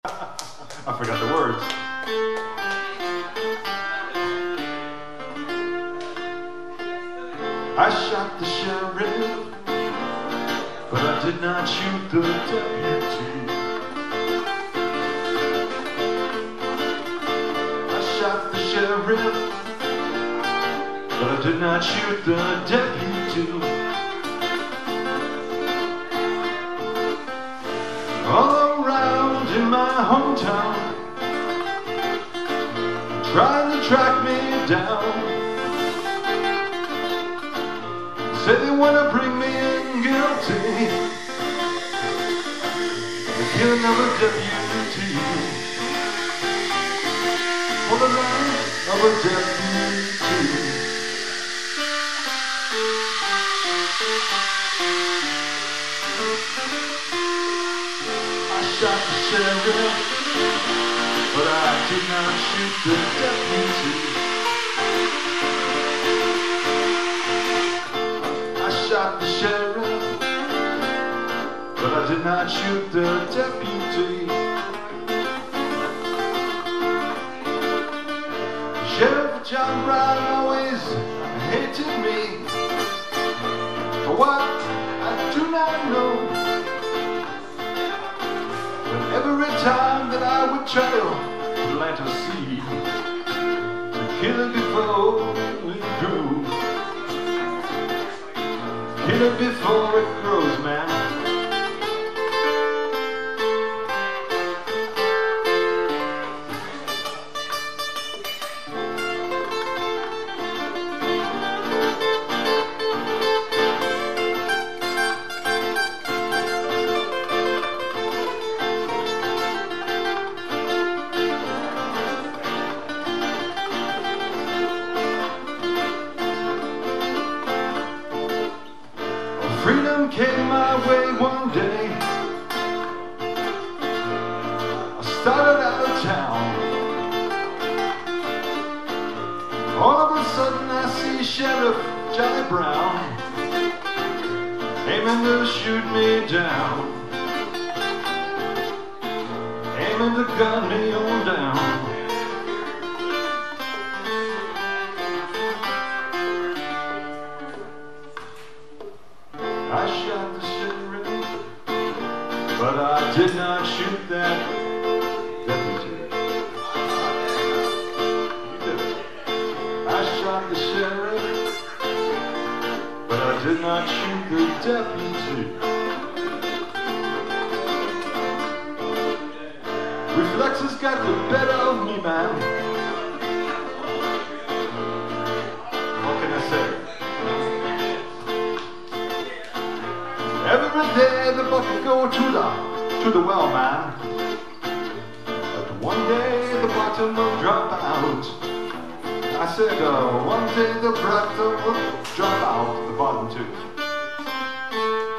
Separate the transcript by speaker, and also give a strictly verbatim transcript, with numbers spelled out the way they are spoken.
Speaker 1: I forgot the words. I shot the sheriff, but I did not shoot the deputy. I shot the sheriff, but I did not shoot the deputy. All around in my hometown, trying to track me down. Say they wanna bring me in guilty, the killing of a deputy, for the life of a deputy. I shot the sheriff, but I did not shoot the deputy. I shot the sheriff, but I did not shoot the deputy. Sheriff John Brown always hated me, for what I do not know. Every time that I would try to plant a seed to kill it before it grows, kill it before it grows, man. Freedom came my way one day. I started out of town. All of a sudden I see Sheriff Johnny Brown aiming to shoot me down, aiming to gun me on down. I shot the sheriff, but I did not shoot that deputy. You did it. I shot the sheriff, but I did not shoot the deputy. Reflexes got the better of me, man. What can I say? Every day the bucket go to the to the well, man. But one day the bottom will drop out. I said, uh, one day the bottom will drop out, the bottom too.